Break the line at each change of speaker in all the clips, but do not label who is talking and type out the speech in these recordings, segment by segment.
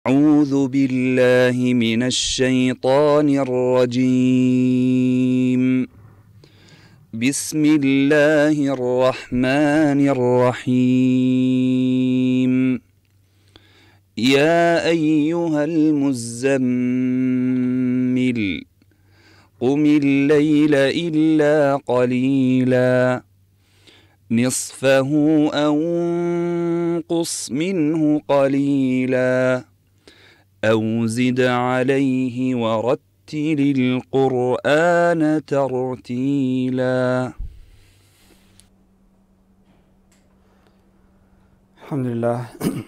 أعوذ بالله من الشيطان الرجيم. بسم الله الرحمن الرحيم. يا أيها المزمل قم الليل إلا قليلا نصفه أو انقص منه قليلا أو زد عليه ورتل القرآن ترتيلا.
الحمد لله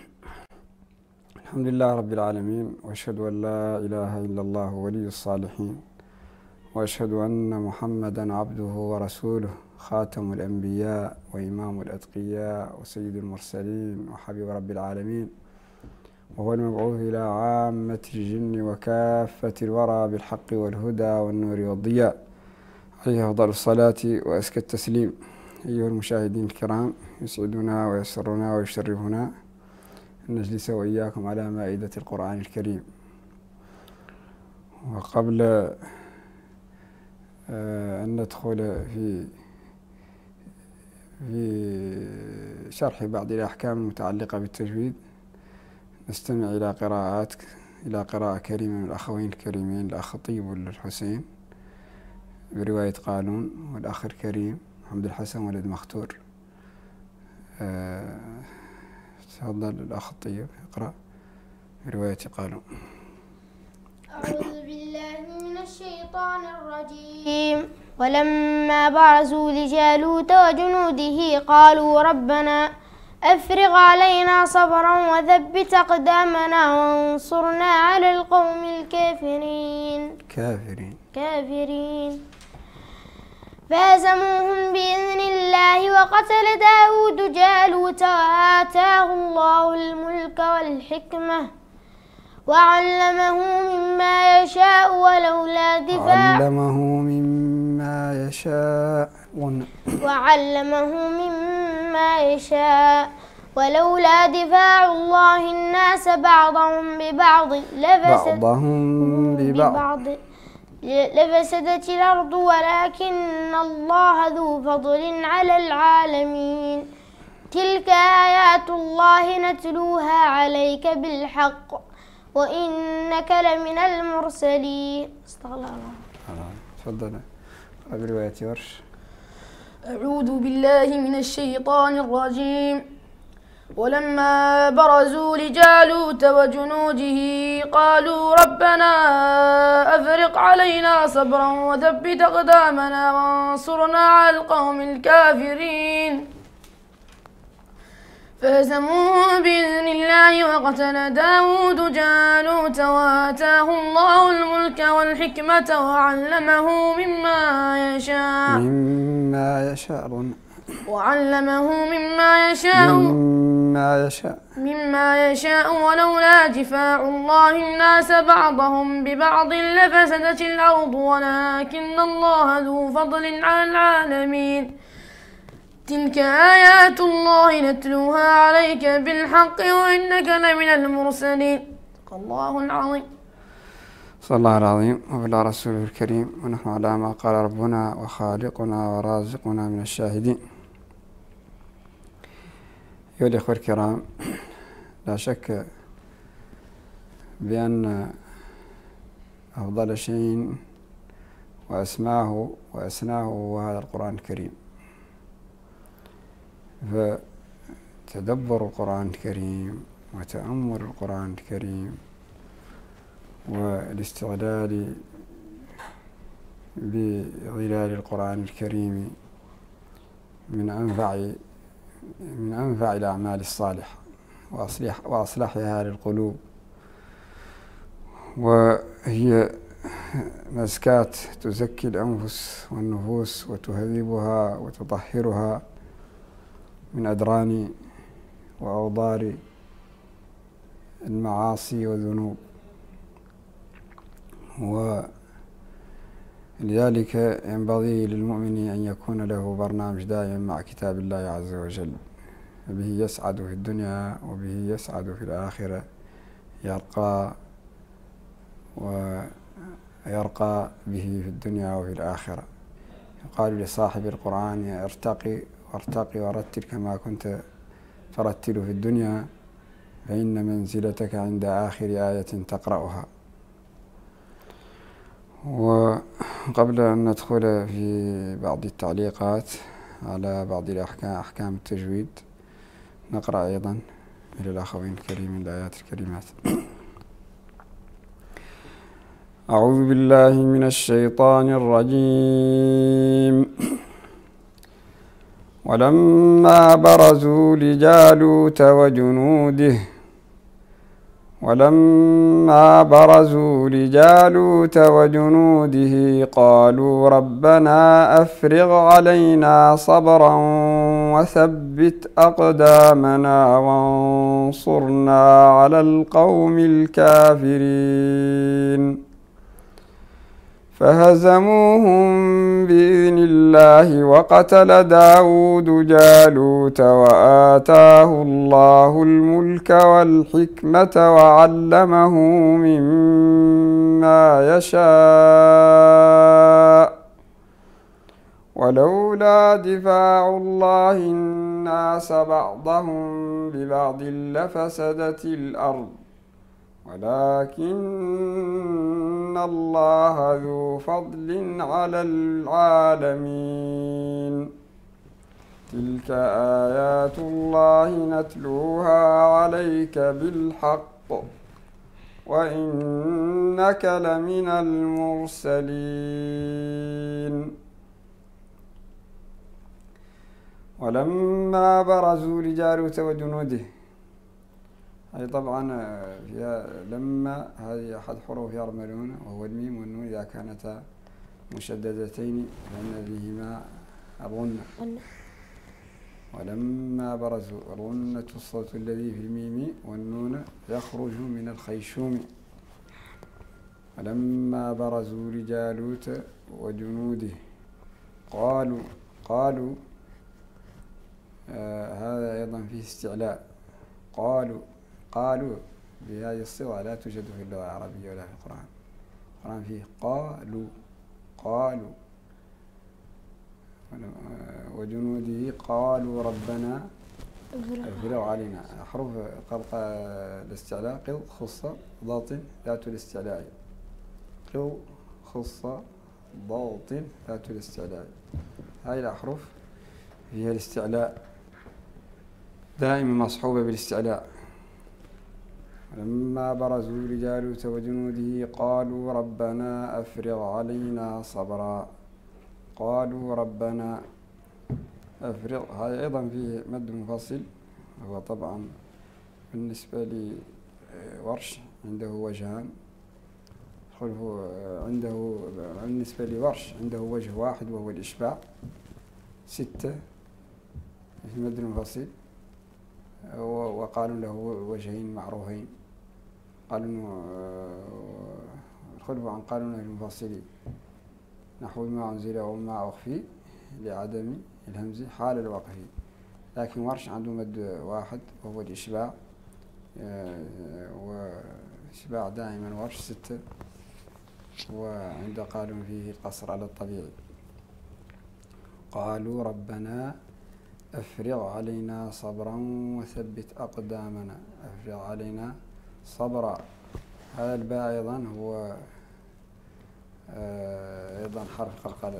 رب العالمين، وأشهد أن لا إله إلا الله ولي الصالحين، وأشهد أن محمدا عبده ورسوله خاتم الأنبياء وإمام الأتقياء وسيد المرسلين وحبيب رب العالمين، وهو المبعوث إلى عامة الجن وكافة الورى بالحق والهدى والنور والضياء، عليه أفضل الصلاة وأزكى التسليم. أيها المشاهدين الكرام، يسعدنا ويسرنا ويشرفنا أن نجلس وإياكم على مائدة القرآن الكريم. وقبل أن ندخل في شرح بعض الأحكام المتعلقة بالتجويد، نستمع إلى قراءة كريمة من الأخوين الكريمين، الأخ طيب والحسين برواية قالون، والأخ الكريم محمد الحسن ولد مختور. تفضل الأخ الطيب اقرأ برواية قالون.
أعوذ بالله من الشيطان الرجيم. ولما برزوا لجالوت وجنوده قالوا ربنا أفرغ علينا صبرا وثبت أقدامنا وانصرنا على القوم الكافرين. فهزموهم بإذن الله وقتل داود جالوت وآتاه الله الملك والحكمة وعلمه مما يشاء ولولا دفاع الله الناس بعضهم ببعض لفسدت الأرض ولكن الله ذو فضل على العالمين. تلك آيات الله نتلوها عليك بالحق وإنك لمن المرسلين. استغفر الله.
تفضل برواية ورش.
أعوذ بالله من الشيطان الرجيم. ولما برزوا لجالوت وجنوده قالوا ربنا أفرغ علينا صبرا وثبت أقدامنا وانصرنا على القوم الكافرين. فهزموهم بإذن الله وقتل داود جالوت وآتاه الله الملك والحكمة وعلمه مما يشاء ولولا دفاع الله الناس بعضهم ببعض لفسدت الأرض ولكن الله ذو فضل على العالمين. تلك آيات الله نتلوها عليك بالحق وإنك لمن المرسلين. صدق الله العظيم.
صلى الله العظيم وعلى رسوله الكريم، ونحن على ما قال ربنا وخالقنا ورازقنا من الشاهدين. أيها الإخوة الكرام، لا شك بأن أفضل شيء وأسماه وأسناه هو هذا القرآن الكريم. فتدبر القرآن الكريم وتأمل القرآن الكريم والاستغلال بظلال القرآن الكريم من أنفع الأعمال الصالحة وأصلحها للقلوب، وهي مزكاة تزكي الأنفس والنفوس وتهذبها وتطهرها من أدران وأوضار المعاصي والذنوب. ولذلك ينبغي للمؤمن أن يكون له برنامج دائم مع كتاب الله عز وجل، به يسعد في الدنيا وبه يسعد في الآخرة يرقى ويرقى به في الدنيا وفي الآخرة. يقال لصاحب القرآن ارتقي وارتقي ورتل كما كنت ترتل في الدنيا، فإن منزلتك عند آخر آية تقرأها. وقبل أن ندخل في بعض التعليقات على بعض أحكام التجويد، نقرأ أيضا إلى الأخوين الكريمين الآيات الكريمات. أعوذ بالله من الشيطان الرجيم. ولما برزوا لجالوت وجنوده قالوا ربنا أفرغ علينا صبرا وثبت أقدامنا وانصرنا على القوم الكافرين. فهزموهم بإذن الله وقتل داود جالوت وآتاه الله الملك والحكمة وعلمه مما يشاء. ولولا دفاع الله الناس بعضهم ببعض لفسدت الأرض ولكن الله ذو فضل على العالمين. تلك آيات الله نتلوها عليك بالحق وإنك لمن المرسلين. ولما برزوا لجالوت وجنوده، هذه طبعا فيها لما، هذه أحد حروف يرملون وهو الميم والنون إذا كانتا مشددتين لأن فيهما الغنة. ولما برزوا، الغنة الصوت الذي في الميم والنون يخرج من الخيشوم. ولما برزوا لجالوت وجنوده قالوا هذا أيضا فيه استعلاء. قالوا بهذه الصيغة لا توجد في اللغة العربية ولا في القرآن. القرآن فيه قالوا وجنوده قالوا ربنا افرغ علينا. حروف قلق الاستعلاء قل خصة ضغط ذات الاستعلاء، قل خصة ضغط ذات الاستعلاء. هذه الأحرف فيها الاستعلاء دائما مصحوبة بالاستعلاء. لما برزوا لجالوت وجنوده قالوا ربنا أفرغ علينا صبرا. قالوا ربنا أفرغ، هذا أيضا فيه مد منفصل. هو طبعا بالنسبة لورش عنده وجهان، عنده بالنسبة لورش عنده وجه واحد وهو الإشباع 6 في مد منفصل، وقالوا له وجهين معروفين. قالوا الخلف عن قالوا المفصلين نحو ما أنزل وما أخفي لعدم الهمز حال الوقف. لكن ورش عنده مد واحد وهو الإشباع، وإشباع دائما ورش 6، وعند قالوا فيه القصر على الطبيعي. قالوا ربنا أفرغ علينا صبرا وثبت أقدامنا. أفرغ علينا صبرا، هذا الباء أيضا هو أيضا حرف قلقلة.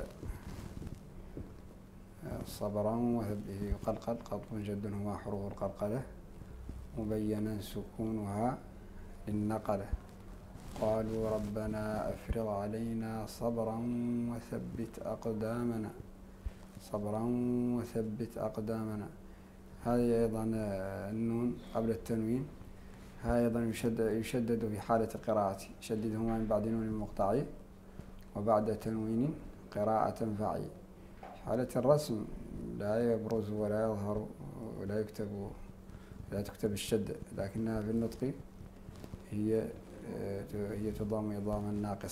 صبرا وثبت يقلقل قلب جد هو حروف القلقلة مبينا سكونها للنقلة. قالوا ربنا أفرغ علينا صبرا وثبت أقدامنا. صبرا وثبت أقدامنا، هذه أيضا النون قبل التنوين، هذا أيضا يشدد في حالة القراءة، يشددهما من بعد نون مقطعي وبعد تنوين قراءة فعي. حالة الرسم لا يبرز ولا يظهر ولا يكتب، لا تكتب الشدة، لكنها في النطق هي تضام إضاما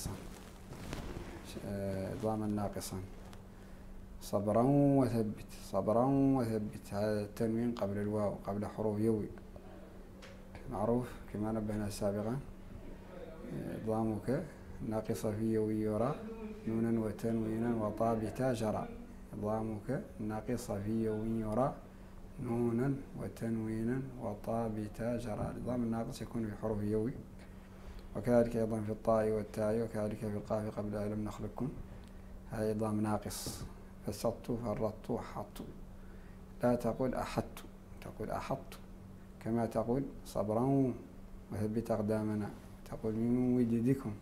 ناقصا. صبرا وثبت، صبرا وثبت، هذا التنوين قبل الواو قبل حروف يوي، معروف كما نبهنا سابقا، إضغامك ناقصة في ويرى نونا وتنوينا وطا بتا جرى. إضغامك ناقصة في ويرى نونا وتنوينا وطا بتا جرى. الإضغام الناقص يكون في حروف يوي، وكذلك أيضا في الطاء والتاء، وكذلك في القاف قبل ألم نخلقكم، هذا إضغام ناقص. فسطت فرطت حطت. لا تقول أحدت، تقول أحطت، كما تقول صبرا وثبت أقدامنا، تقول من وجدكم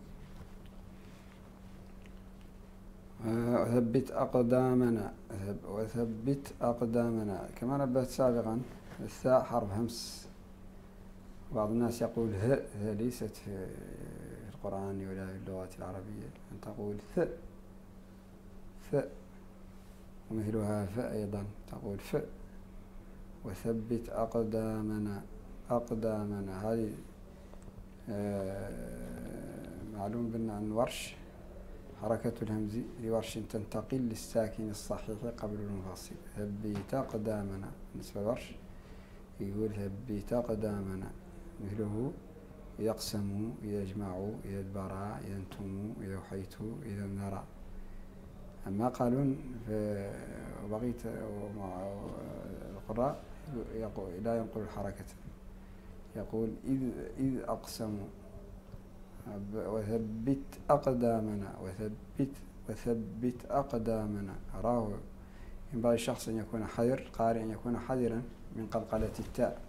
وثبت أقدامنا، وثبت أقدامنا. كما نبهت سابقا الثاء حرف همس، بعض الناس يقول ه، ليست في القرآن ولا في اللغات العربية، أن تقول ث، ومثلها ف أيضا تقول ف. وثبت أقدامنا، أقدامنا هذه معلوم بنا أن ورش حركة الهمز لورش تنتقل للساكن الصحيح قبل المنفصل. ثبت أقدامنا بالنسبة لورش يقول ثبت أقدامنا، مثله إذا اقسموا، إذا اجمعوا، إذا ادبرا، إذا انتموا، إذا وحيتوا، إذا نرى. أما قالون وبقيت القراء لا ينقل الحركة، يقول إذ أقسموا، وثبت أقدامنا، وثبت أقدامنا. أراه ينبغي الشخص أن يكون حذر، قارئ أن يكون حذرا من قلقلة التاء.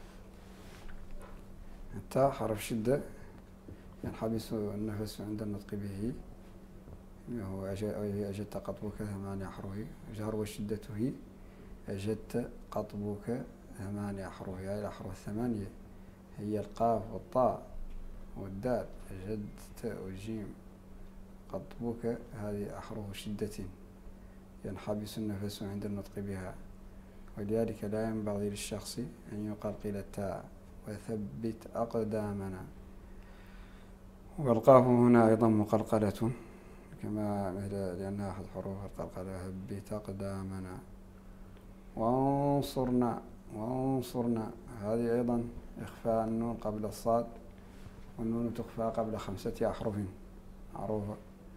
التاء حرف شدة ينحبس النفس عند النطق به، هو أجدت قطبك 8 أحرف. جهر وشدته أجدت قطبك 8 أحرف. هذه الأحرف 8 هي القاف والطاء والدال. أجدت والجيم قطبك، هذه أحرف شدة ينحبس النفس عند النطق بها، ولذلك لا ينبغي للشخص أن يقلقل التاء. وثبت أقدامنا. والقاف هنا أيضا مقلقلة كما لأنها أحد حروف القلقلة. ثبت أقدامنا. وانصرنا، وانصرنا هذه أيضا إخفاء النون قبل الصاد، والنون تخفى قبل 5 أحرف معروفة،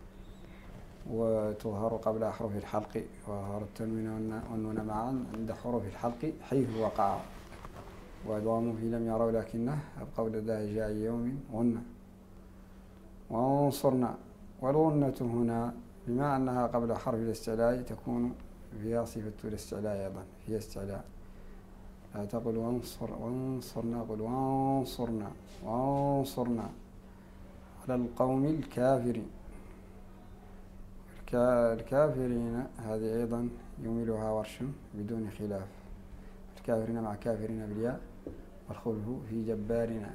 وتظهر قبل أحرف الحلق، وظهر التنوين والنون معا عند حروف الحلق حيث وقع. وإضغام في لم يروا لكنه القول ذا جاء يوم غنة. وانصرنا. والغنة هنا بما أنها قبل حرف الاستعلاء تكون فيها صفة الاستعلاء أيضا، فيها استعلاء. لا تقول وانصرنا، قل وانصرنا، وانصرنا على القوم الكافرين. الكافرين هذه أيضا يميلها ورش بدون خلاف. الكافرين مع كافرين بالياء، والخلف في جبارنا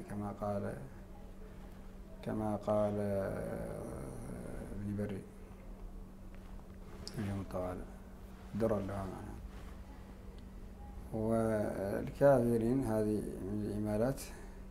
كما قال ابن بري رحمه الله درا لها معنا. والكافرين هذه من الإمالات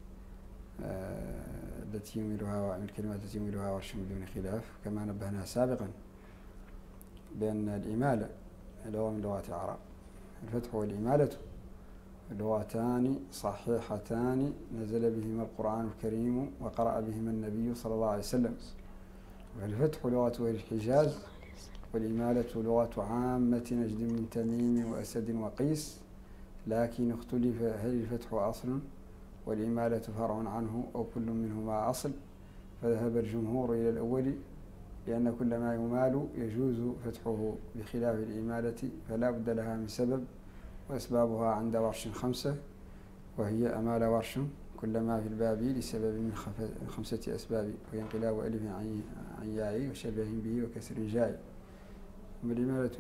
التي يميلها، من الكلمات التي يميلها ورش بدون خلاف، كما نبهنا سابقا بأن الإمالة لغة من لغات العرب. الفتح والإمالة لغتان صحيحتان نزل بهما القرآن الكريم وقرأ بهما النبي صلى الله عليه وسلم. والفتح لغة أهل الحجاز، والإمالة لغة عامة نجد من تميم وأسد وقيس، لكن اختلف هل الفتح أصل والإمالة فرع عنه أو كل منهما أصل. فذهب الجمهور إلى الأول، لأن كل ما يمال يجوز فتحه بخلاف الإمالة، فلا بد لها من سبب، وأسبابها عند ورش 5، وهي أمال ورش كل ما في الباب لسبب من 5 أسباب، وهي انقلاب ألف عن ياء وشبه به وكسر جاء. والإمالة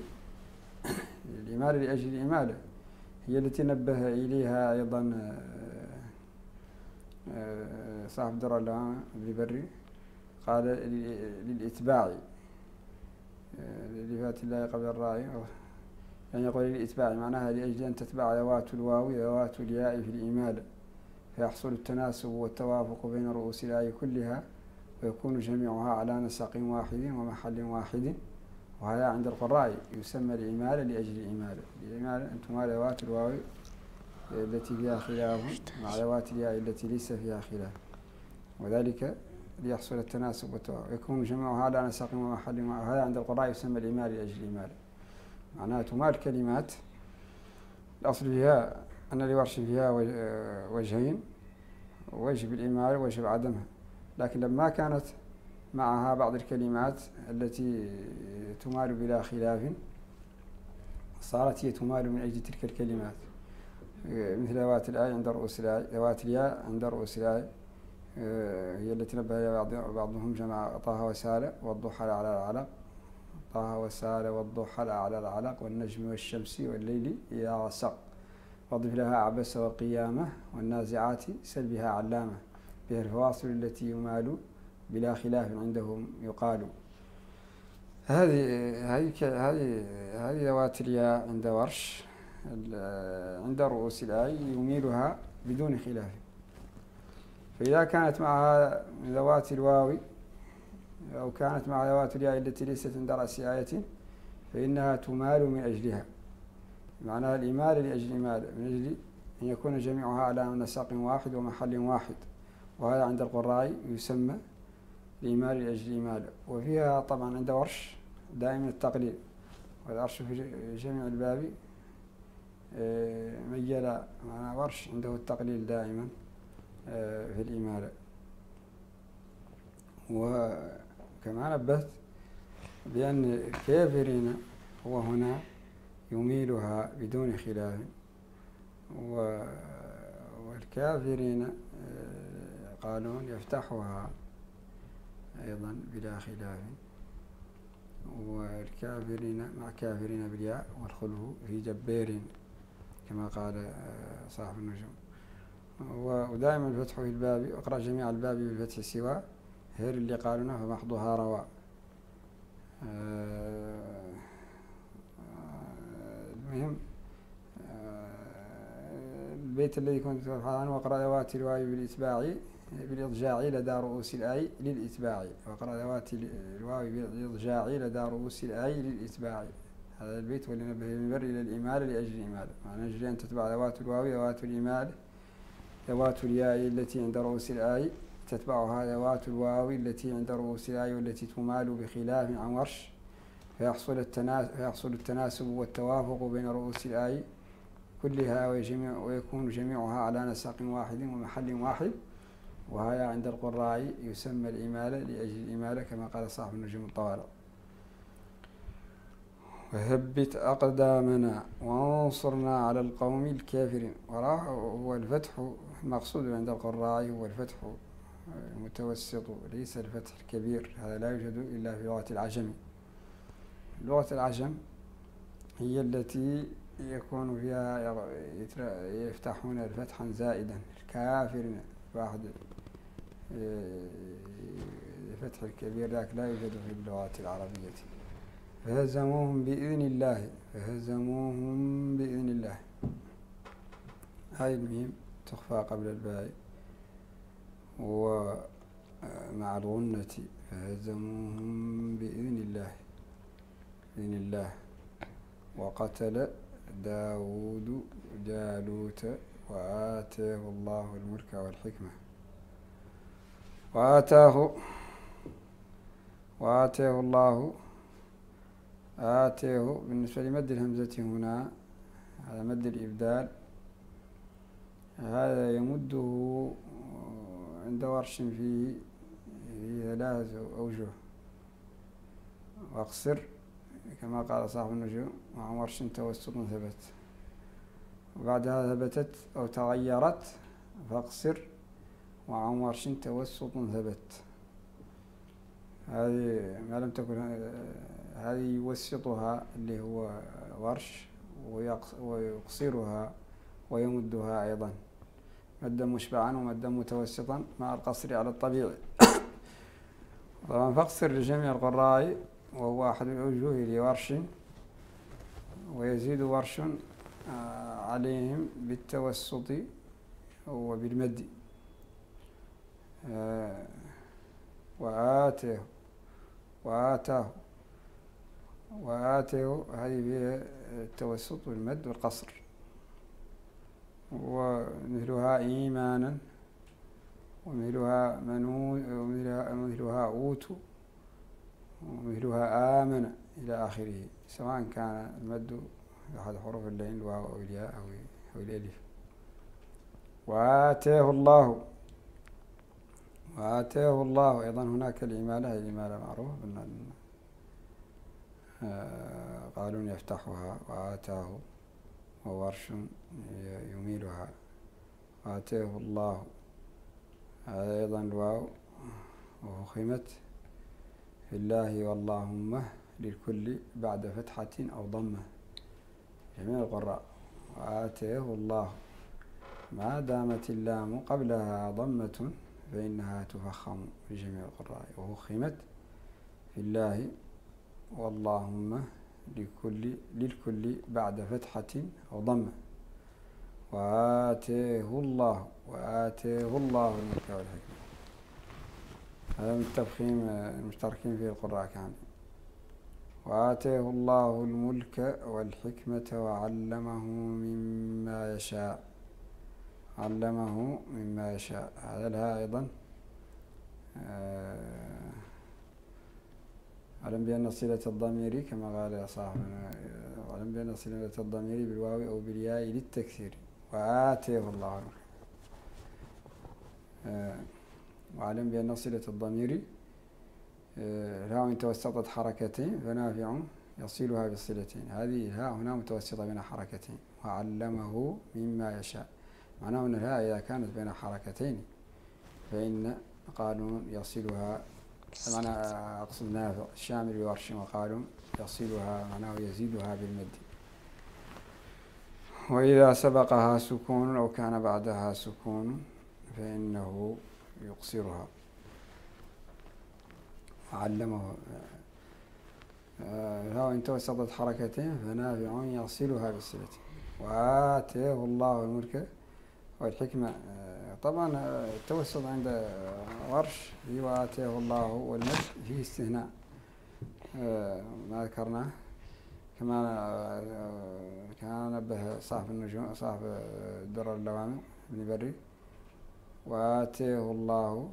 لأجل الإمالة هي التي نبه إليها أيضا صاحب درا لها ابن بري، قال للإتباع لفات الله قبل الراء، يعني يقول للإتباع معناها لأجل أن تتبع ذوات الواو ذوات الياء في الإمالة، فيحصل التناسب والتوافق بين رؤوس الآية كلها، ويكون جميعها على نسق واحد ومحل واحد. وهذا عند القراء يسمى الإمالة لأجل الإمالة. الإمالة أن تمال ذوات الواو التي فيها خلاف مع ذوات الياء التي ليس فيها خلاف، وذلك ليحصل التناسب والتوافق. يكون جميعها على نسق ومحل، وهذا عند القراء يسمى الإمالة لأجل الإمالة، معناها تمال كلمات. الأصل فيها أن لورش فيها وجهين، وجه بالإمالة ووجه بعدمها، لكن لما كانت معها بعض الكلمات التي تمال بلا خلاف صارت هي تمال من أجل تلك الكلمات، مثل ذوات الآية عند رؤوس الآية، ذوات الياء عند رؤوس الآية، هي التي نبه إلى بعضهم جمع طه وسال والضحى على العلق، طه وسال والضحى على العلق والنجم والشمس والليل إذا غسق، واضف لها عبس وقيامة والنازعات سلبها علامة، بها الفواصل التي يمال بلا خلاف عندهم يقال. هذه ذوات الياء عند ورش عند رؤوس الآية يميلها بدون خلاف. فإذا كانت معها ذوات الواو أو كانت مع ذوات الياء التي ليست عند رأس آية فإنها تمال من أجلها، معناها الإمالة لأجل إمالة، من أجل أن يكون جميعها على نسق واحد ومحل واحد، وهذا عند القراء يسمى الإمالة لأجل إمالة. وفيها طبعا عند ورش دائما التقليل، والعرش في جميع الباب ميل، معنى ورش عنده التقليل دائما في الإمالة. وكما نبهت بأن الكافرين هو هنا يميلها بدون خلاف، والكافرين قالون يفتحها أيضا بلا خلاف، والكافرين مع كافرين بالياء والخلف في جبار كما قال صاحب النجوم. ودائما الفتح في الباب، اقرأ جميع الباب بالفتح سوى هير اللي قالنا فمحضها رواء. المهم البيت الذي كنت أبحث عنه وقرأ ذوات الواو بالإتباع بالإضجاع لدى رؤوس الآي للإتباع، وقرأ ذوات الواو بالإضجاع لدى رؤوس الآي للإتباع. هذا البيت واللي نبه المبر إلى الإمالة لأجل الإمالة، معنى أجل أن تتبع ذوات الواو ذوات الإمالة، ذوات الياء التي عند رؤوس الآي تتبعها ذوات الواو التي عند رؤوس الآي والتي تمال بخلاف عن ورش، فيحصل التناسب والتوافق بين رؤوس الآي كلها ويكون جميعها على نسق واحد ومحل واحد، وهذا عند القراء يسمى الإمالة لأجل الإمالة كما قال صاحب النجوم الطوالع. وثبت أقدامنا وانصرنا على القوم الكافرين. هو الفتح المقصود عند القراء هو الفتح المتوسط، ليس الفتح الكبير، هذا لا يوجد إلا في لغة العجم. لغة العجم هي التي يكون فيها يفتحون الفتحا زائدا، الكافرين واحد الفتح الكبير ذاك لا يوجد في اللغات العربية. فهزموهم بإذن الله، فهزموهم بإذن الله، هاي الميم تخفى قبل الباء ومع الغنة، فهزموهم بإذن الله، بإذن الله. وقتل داود جالوت وآتاه الله الملك والحكمة. وآتاه الله، آتاه بالنسبة لمد الهمزة هنا هذا مد الإبدال، هذا يمده عند ورش فيه 3 أوجه، واقصر كما قال صاحب النجوم، وعن ورش توسط ثبت، وبعدها ثبتت أو تغيرت فاقصر، وعن ورش توسط ثبت. هذه ما لم تكن هذه يوسطها اللي هو ورش، ويقصرها ويمدها أيضا مدا مشبعا ومدا متوسطا مع القصر على الطبيعي. طبعا فاقصر لجميع القراء وهو أحد الوجوه لورش، ويزيد ورش عليهم بالتوسط وبالمد. وآتاه هذه فيها التوسط والمد والقصر، ومثلها إيمانا، ومثلها أوتوا، ومثلها آمن إلى آخره، سواء كان المد أحد حروف اللين الواو أو الياء أو الألف. وآتاه الله أيضا هناك الإمالة معروف قالون يفتحها، وآتاه، وورش يميلها. وآتاه الله أيضا الواو وفخمت في الله واللهم للكل بعد فتحة أو ضمة، جميع القراء. وآتاه الله ما دامت اللام قبلها ضمة فإنها تفخم لجميع القراء. وفخمت في الله واللهم للكل بعد فتحة أو ضمة. وآتاه الله الملك والحكمة. هذا من التفخيم المشتركين فيه القراء كامل. وآتاه الله الملك والحكمة وعلمه مما يشاء. هذا لها أيضا علم بأن صلة الضمير كما قال صاحبنا، علم بأن صلة الضمير بالواو أو بالياء للتكثير. وآتاه الله وعلم بأن صلة الضمير الهاء إن توسطت حركتين فنافع يصلها بالصلتين. هذه الهاء هنا متوسطة بين حركتين. وعلمه مما يشاء، معناه أن الهاء إذا كانت بين حركتين فإن قالون يصلها، معنى أقصد نافع الشامل بورش وقالون يصلها، معناه يزيدها بالمد. وإذا سبقها سكون أو كان بعدها سكون فإنه يقصرها. علمه الهاء إن توسطت حركتين فنافع يصلها بالصلتين. وآتاه الله الملك والحكمة. طبعا التوسط عند ورش في وآتاه الله والمد فيه استثناء ما ذكرناه، كما كان نبه صاحب النجوم صاحب الدرر اللوامع ابن بري. وآتاه الله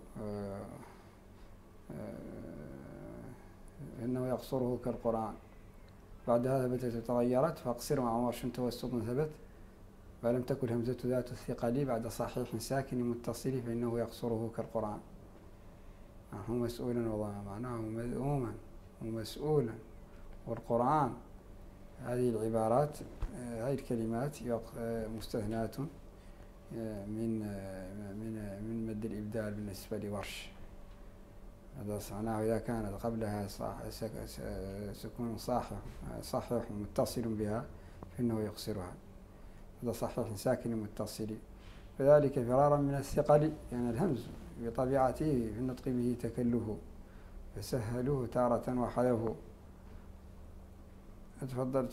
إنه يقصره كالقرآن. بعدها ثبتت وتغيرت، فاقصر مع ورش توسط ثبت، ولم تكن همزة ذات الثقل بعد صحيح ساكن متصل فإنه يقصره كالقرآن. هو مسؤولا وضع معناه مذءوما ومسؤولا. والقرآن هذه العبارات هذه الكلمات مستثنات من مد الإبدال بالنسبة لورش. هذا معناه إذا كانت قبلها سكون صحيح متصل بها فإنه يقصرها. هذا صحيح ساكن متصل. فذلك فرارا من الثقل، يعني الهمز بطبيعته في النطق به تكله، فسهلوه تارة وحذفوه. تفضل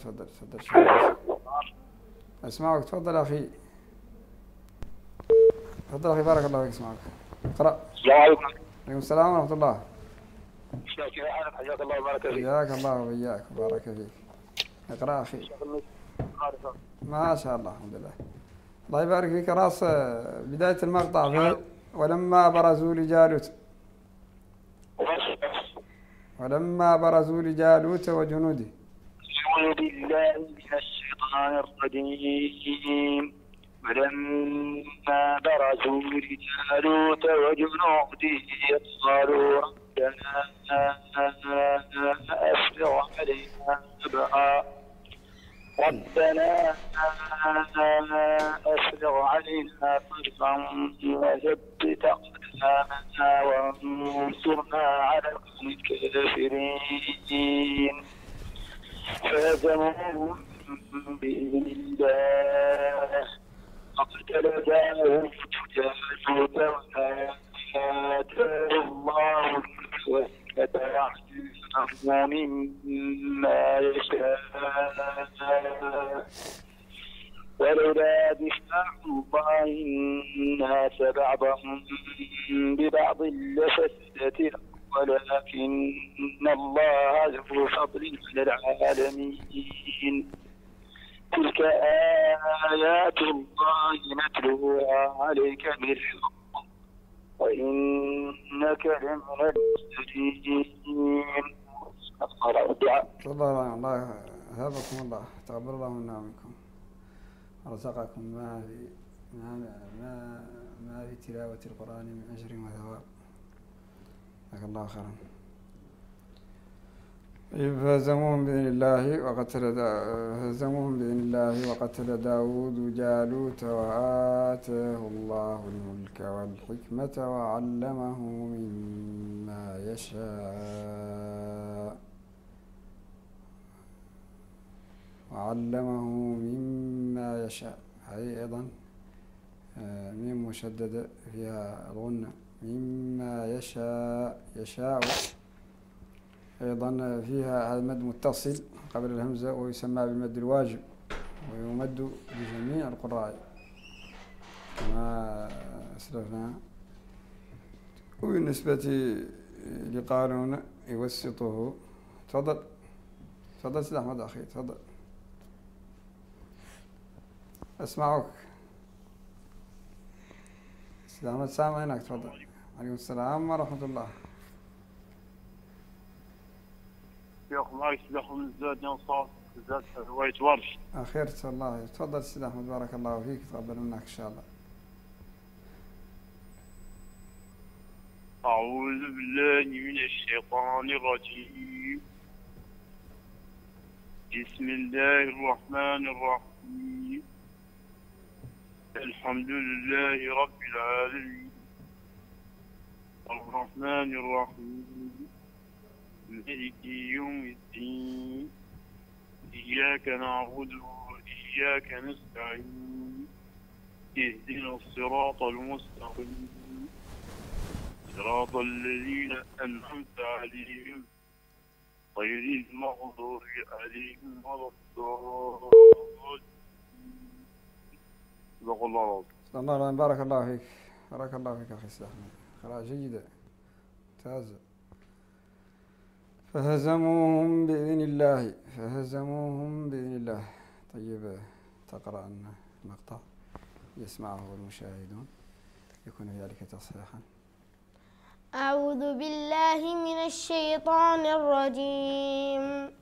أسمعك. تفضل أخي. تفضل أخي، بارك الله فيك. اسمعك. اقرأ.
السلام عليكم.
عليكم السلام ورحمة الله.
كيف حالك؟ حياك الله وبارك فيك.
حياك الله وإياك وبارك فيك. اقرأ أخي. ما شاء الله، الحمد لله. الله يبارك فيك. راس بداية المقطع ولما برزوا لجالوت وجنوده.
أعوذ بالله من الشيطان الرجيم. ولما برزوا لجالوت وجنوده قالوا ربنا أفرغ علينا صبرا وثبت أقدامنا وانصرنا على القوم الكافرين. فهزموهم بإذن الله فقتل جالوت وآتاه الله الملك والحكمة وعلمه مما يشاء. ولولا دفاع الله الناس بعضهم ببعض لفسدت الأرض ولكن الله ذو فضل على العالمين. تلك آيات الله نتلوها عليك بالحق وإنك لمن المرسلين. أقرأ الدعاء.
تفضل الله هابكم الله، تقبل الله منا ومنكم، رزقكم ما في تلاوة القرآن من أجر وثواب، جزاك الله خيرا. فهزموهم بإذن الله وقتل داود جالوت وآتاه الله الملك والحكمة وعلمه مما يشاء. هذه أيضا ميم مشددة فيها الغنة، مما يشاء أيضا فيها المد متصل قبل الهمزة ويسمى بالمد الواجب، ويمد بجميع القراء كما أسلفنا. وبالنسبة لقارون يوسطه. تفضل سيد أحمد أخي، تفضل أسمعك سيد أحمد، سامعينك، تفضل. عليكم السلام ورحمة الله.
زاد رواية ورش.
أخير الله، تفضل سيد أحمد، بارك الله فيك، تقبل منك إن شاء الله.
أعوذ بالله من الشيطان الرجيم. بسم الله الرحمن الرحيم. الحمد لله رب العالمين الرحمن الرحيم مالك يوم الدين إياك نعبد وإياك نستعين اهدنا الصراط المستقيم صراط الذين أنعمت عليهم غير المغضوب عليهم ولا الضالين. صدق الله العظيم.
بارك الله فيك، بارك الله فيك أخي سيد أحمد، قراءة جيدة ممتازة. فهزموهم بإذن الله. طيب تقرأ المقطع يسمعه المشاهدون يكون ذلك تصحيحا.
أعوذ بالله من الشيطان الرجيم.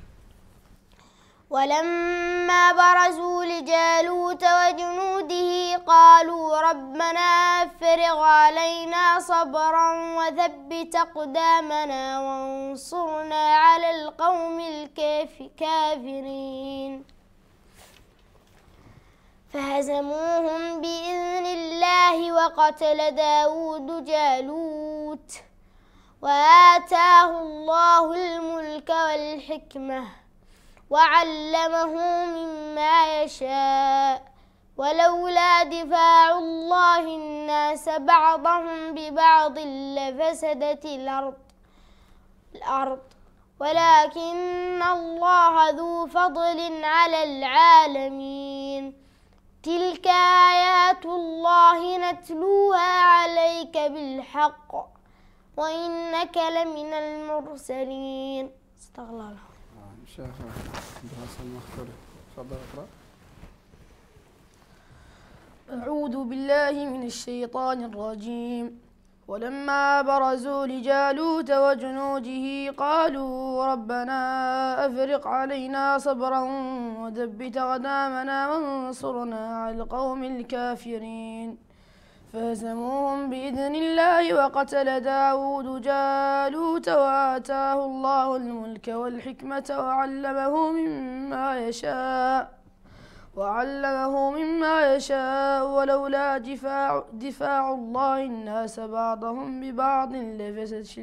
ولما برزوا لجالوت وجنوده قالوا ربنا افرغ علينا صبرا وثبت أقدامنا وانصرنا على القوم الكافرين. فهزموهم بإذن الله وقتل داود جالوت وآتاه الله الملك والحكمة وعلمه مما يشاء ولولا دفاع الله الناس بعضهم ببعض لفسدت الأرض ولكن الله ذو فضل على العالمين. تلك آيات الله نتلوها عليك بالحق وإنك لمن المرسلين. استغفر الله.
شيخ دراسة المختار، تفضل اقرأ.
أعوذ بالله من الشيطان الرجيم. ولما برزوا لجالوت وجنوده قالوا ربنا أفرغ علينا صبرا وثبت أقدامنا وانصرنا على القوم الكافرين. فهزموهم بإذن الله وقتل داود جالوت وآتاه الله الملك والحكمة وعلمه مما يشاء ولولا دفاع الله الناس بعضهم ببعض لفسدت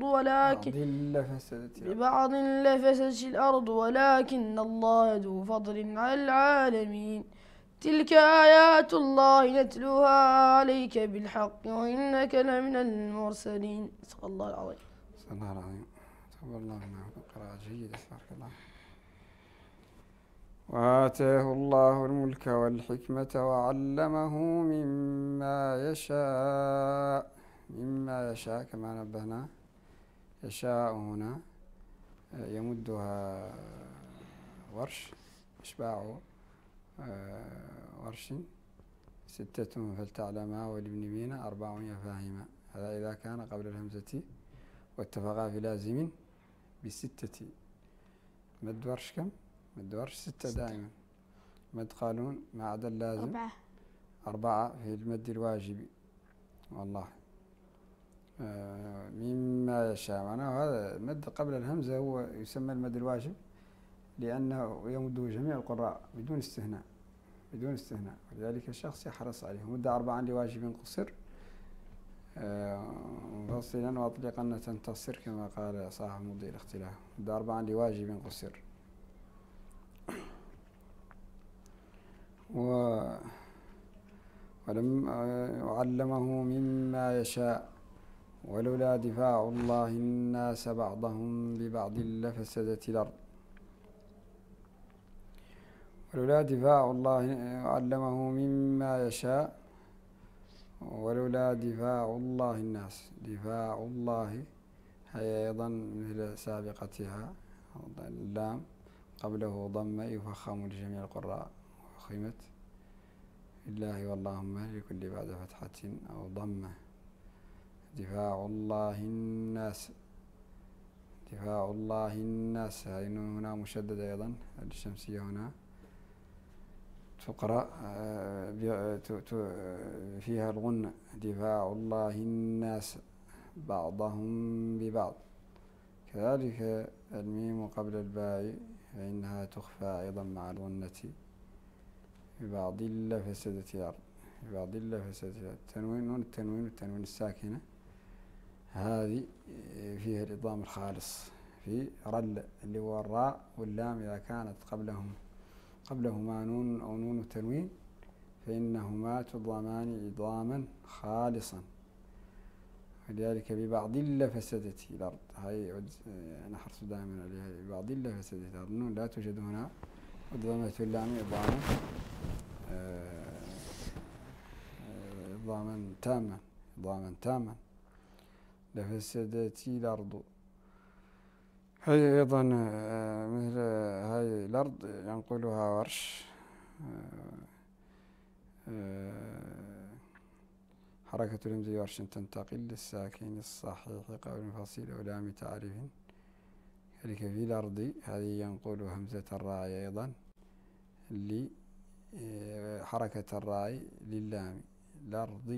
الأرض ولكن الله ذو فضل على العالمين. تلك آيات الله نتلوها عليك بالحق وإنك لمن المرسلين. صدق الله العظيم.
صدق الله العظيم. تقبل الله منا قراءة جيدة، بارك الله. وآتاه الله الملك والحكمة وعلمه مما يشاء كما نبهنا. يشاء هنا يمدها ورش إشباعه ورش 6 فلتعلما ولابن مينا 4 يفاهما. هذا إذا كان قبل الهمزة واتفقا في لازم ب6. مد ورش كم؟ مد ورش 6 دائما. مد قالون ما عدا اللازم 4 في المد الواجب. والله مما يشاء، معناه هذا المد قبل الهمزة هو يسمى المد الواجب لأنه يمده جميع القراء بدون استثناء، بدون استثناء، ولذلك الشخص يحرص عليه. مد 4 لواجب قصر مفصلا وأطلقا تنتصر كما قال صاحب مضي الاختلاف. مد 4 لواجب قصر. وعلمه مما يشاء ولولا دفاع الله الناس بعضهم ببعض لفسدت الأرض. ولولا دفاع الله علمه مما يشاء ولولا دفاع الله الناس. دفاع الله هي أيضا مثل سابقتها، اللام قبله ضمة يفخم لجميع القراء وخيمت بالله واللهم لكل بعد فتحة أو ضمة. دفاع الله الناس، دفاع الله الناس، هذه هنا مشددة أيضا. الشمسية هنا تقرأ فيها الغنة. دفاع الله الناس بعضهم ببعض. كذلك الميم قبل الباء فإنها تخفى أيضا مع الغنة. ببعض لفسدت الأرض، ببعض لفسدت الأرض. التنوين والتنوين الساكنة هذه فيها الإضغام الخالص في رل اللي هو الراء واللام إذا كانت قبلهما نون أو نون التنوين فإنهما تضمان إضغاما خالصا. ولذلك ببعض لفسدت الأرض، هاي نحرص دائما عليها. ببعض لفسدت الأرض، النون لا توجد هنا، وضمت اللام إضغاما تاما. لفسدت الأرض هي أيضا مثل هاي الأرض ينقلها ورش. حركة الهمز ورش تنتقل للساكن الصحيح قبل الفصيل ولام تعريف. كذلك في الأرض هذه ينقل همزة الراء أيضا لحركة الراء للام. الأرض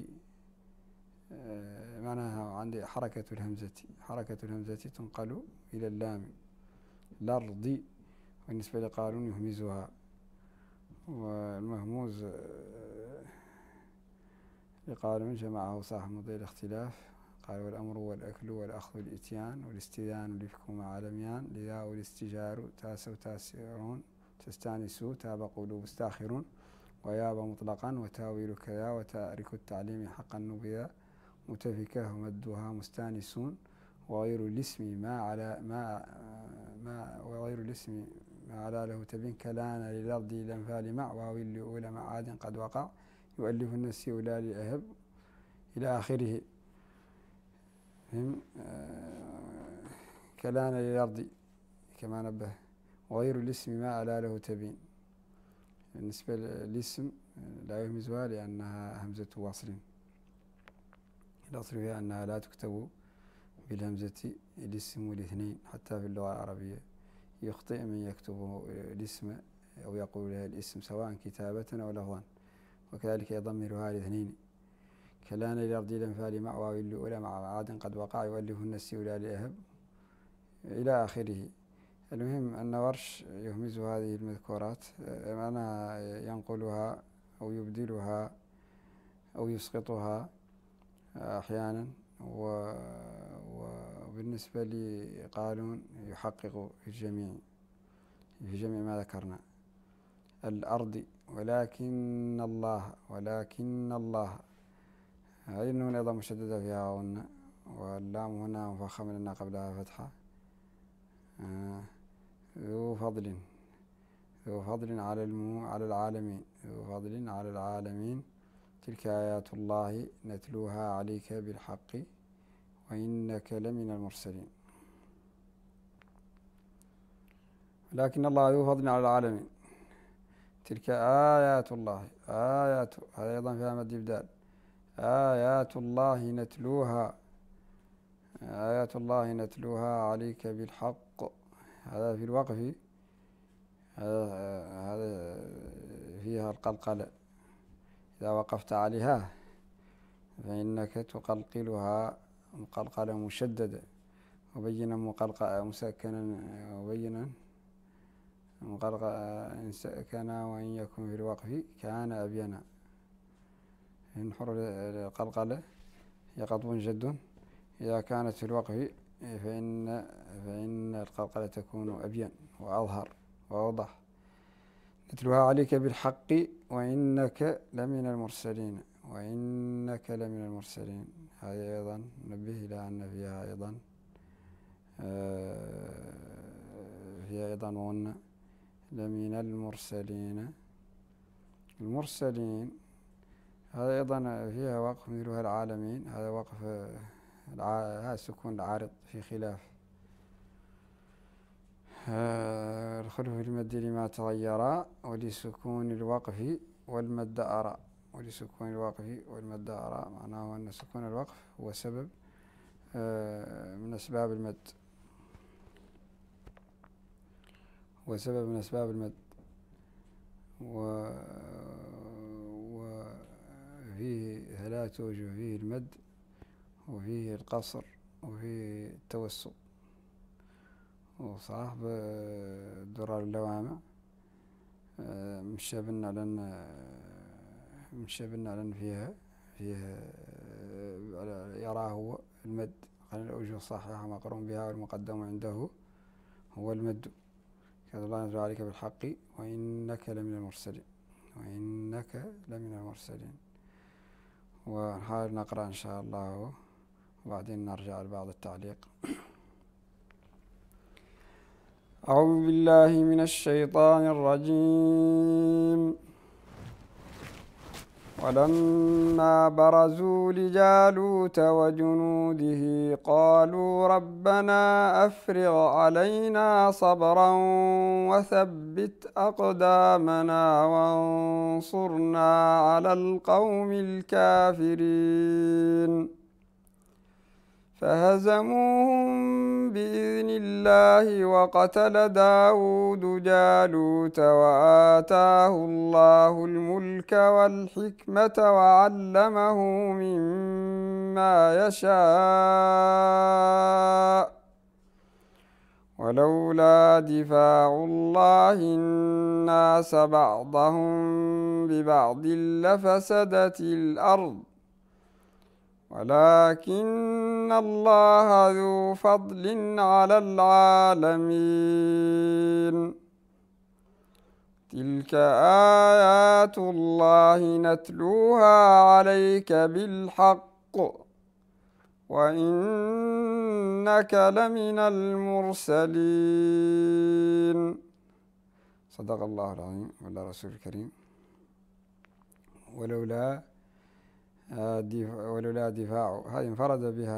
معناها عندي حركة الهمزة تنقل إلى اللام. الأرض بالنسبة لقالون يهمزها. والمهموز لقالون جمعه صاحب مضي الاختلاف، قال والأمر والأكل والأخذ والإتيان والاستئذان والإفك مع لميان. لذا والاستجار تاس وتاسرون تستانسوا تاب قلوب استاخرون وياب مطلقا وتاويل كذا وتارك التعليم حقا نبذا متفكه ومدها مستانسون. وغير الاسم وغير الاسم ما على له تبين كلان للأرض الأنفال مع واو لأولى مع عاد قد وقع يؤلف النسي ولا لأهب إلى آخره. كلان للأرض كما نبه. وغير الاسم ما على له تبين. بالنسبة للاسم لا يهمزها لأنها همزة وصل. الأصل فيها أنها لا تكتب بالهمزة الاسم والاثنين حتى في اللغة العربية. يخطئ من يكتب الاسم أو يقول لها الاسم سواء كتابة أو لفظا. وكذلك يضمرها الاثنين. كلان للأرض الأنفال مع واو الأولى مع عاد قد وقع يؤلف النسي ولا لأهب إلى آخره. المهم أن ورش يهمز هذه المذكورات، معناها ينقلها أو يبدلها أو يسقطها أحيانا. وبالنسبة لقالون يحقق في جميع ما ذكرنا. الأرض ولكن الله هذه النون أيضا مشددة فيها غنة. واللام هنا مفخمة لأنها قبلها فتحة. ذو فضل على العالمين. ذو فضل على العالمين. تلك آيات الله نتلوها عليك بالحق وإنك لمن المرسلين. لكن الله ذو فضل على العالمين. تلك آيات الله، آيات هذا أيضا فيها مد إبدال، آيات الله نتلوها، آيات الله نتلوها عليك بالحق. هذا في الوقف، هذا فيها القلقلة، إذا وقفت عليها فإنك تقلقلها مقلقلة مشددة، وبينا مسكنا، وبينا مقلقل إن سكن وإن يكن في الوقف كان أبينا. إن حر القلقلة هي قطب جد، إذا كانت في الوقف فإن القلقلة تكون أبين وأظهر وأوضح. نتلوها عليك بالحق وإنك لمن المرسلين، وإنك لمن المرسلين. هذه أيضا نبه إلى أن فيها أيضا وأن لمن المرسلين. المرسلين هذا أيضا فيها وقف مثلها العالمين، هذا وقف هذا سكون العارض في خلاف الخلف في المد لما تغير ولسكون الوقف والمد أرى، ولسكون الوقف والمد أرى، معناه أن سكون الوقف هو سبب من أسباب المد، وسبب من أسباب المد. وفيه ثلاث وجوه، فيه المد وفيه القصر وفيه التوسط. وصاحب الدرر اللوامع مشى بنا لأن فيها يراه المد، قال الأوجه الصحيحة مقرون بها والمقدم عنده هو المد. كذا الله نزل عليك بالحق وإنك لمن المرسلين، وإنك لمن المرسلين. ونحاول نقرأ إن شاء الله وبعدين نرجع لبعض التعليق. أعوذ بالله من الشيطان الرجيم. ولما برزوا لجالوت وجنوده قالوا ربنا أفرغ علينا صبرا وثبت أقدامنا وانصرنا على القوم الكافرين. فهزموهم بإذن الله وقتل داود جالوت وآتاه الله الملك والحكمة وعلمه مما يشاء. ولولا دفاع الله الناس بعضهم ببعض لفسدت الأرض ولكن الله ذو فضل على العالمين. تلك آيات الله نتلوها عليك بالحق وإنك لمن المرسلين. صدق الله العظيم ولا رسول الكريم. ولولا دفاع هذه انفرد بها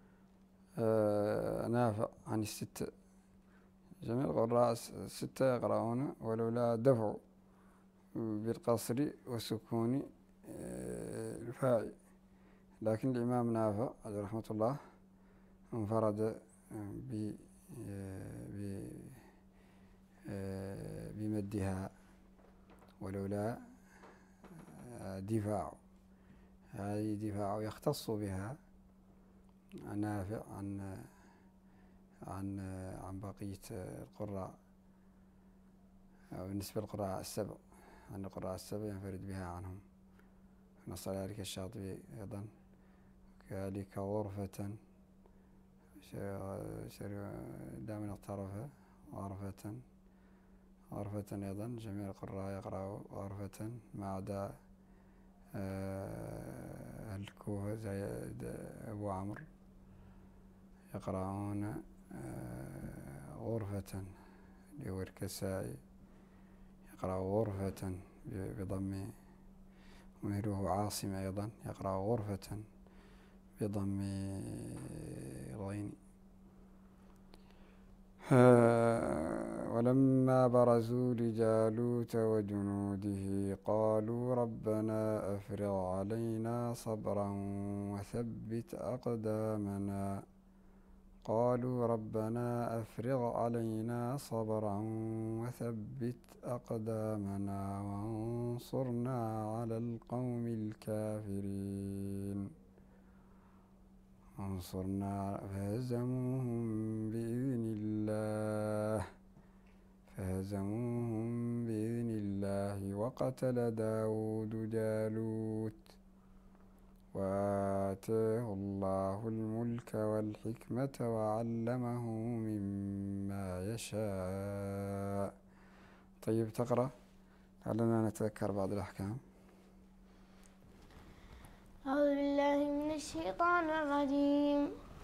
نافع عن الستة، جميع القراء الستة يقرؤون ولولا دفع بالقصر وسكون الفاء، لكن الإمام نافع عليه رحمة الله انفرد بمدها ولولا دفاع. هذه دفاع يختص بها نافع عن بقية القراء، أو بالنسبة للقراء السبع، عن القراء السبع ينفرد بها عنهم. نص ذلك الشاطبي أيضا كذلك غرفة دائما اقترف غرفة أيضا جميع القراء يقرأوا غرفة ما عدا الكوفة زي أبو عمرو يقرأون غرفة، اللي هو الكسائي يقرأ غرفة بضم، ومثله عاصم أيضا يقرأ غرفة بضم الغين. ولما برزوا لجالوت وجنوده قالوا ربنا أفرغ علينا صبرا وثبت أقدامنا قالوا ربنا أفرغ علينا صبرا وثبت أقدامنا وانصرنا على القوم الكافرين فهزموهم بإذن الله وقتل داود جالوت وآتاه الله الملك والحكمة وعلمه مما يشاء. طيب تقرأ لعلنا نتذكر بعض الأحكام.
أعوذ بالله من الشيطان الرجيم.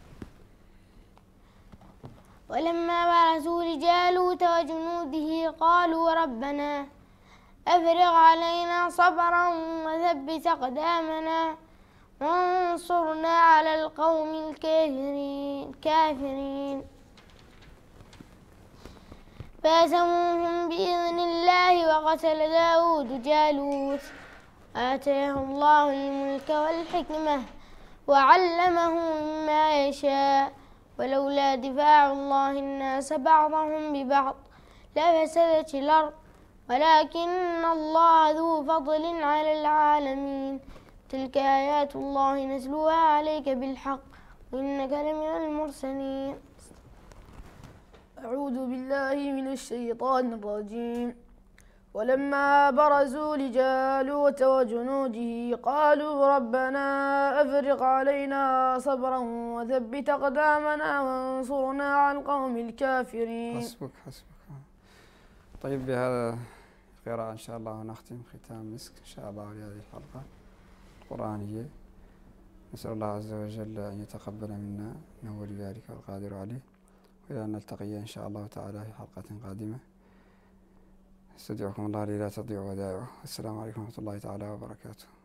ولما برزوا لجالوت وجنوده قالوا ربنا أفرغ علينا صبرا وثبت أقدامنا وانصرنا على القوم الكافرين فهزموهم بإذن الله وقتل داود جالوت آتاه الله الملك والحكمة وعلمه مما يشاء ولولا دفاع الله الناس بعضهم ببعض لفسدت الأرض ولكن الله ذو فضل على العالمين تلك آيات الله نتلوها عليك بالحق وإنك لمن المرسلين.
أعوذ بالله من الشيطان الرجيم. ولما برزوا لجالوت وجنوده قالوا ربنا أفرغ علينا صبرا وثبت أقدامنا وانصرنا على القوم الكافرين.
حسبك. طيب بهذا القراءة إن شاء الله نختم ختام مسك إن شاء الله لهذه الحلقة القرآنية. نسأل الله عز وجل أن يتقبل منا إنه ولي ذلك والقادر عليه، وإلى أن نلتقي إن شاء الله تعالى في حلقة قادمة. استودعكم الله لا تضيع ودائعه. السلام عليكم ورحمة الله تعالى وبركاته.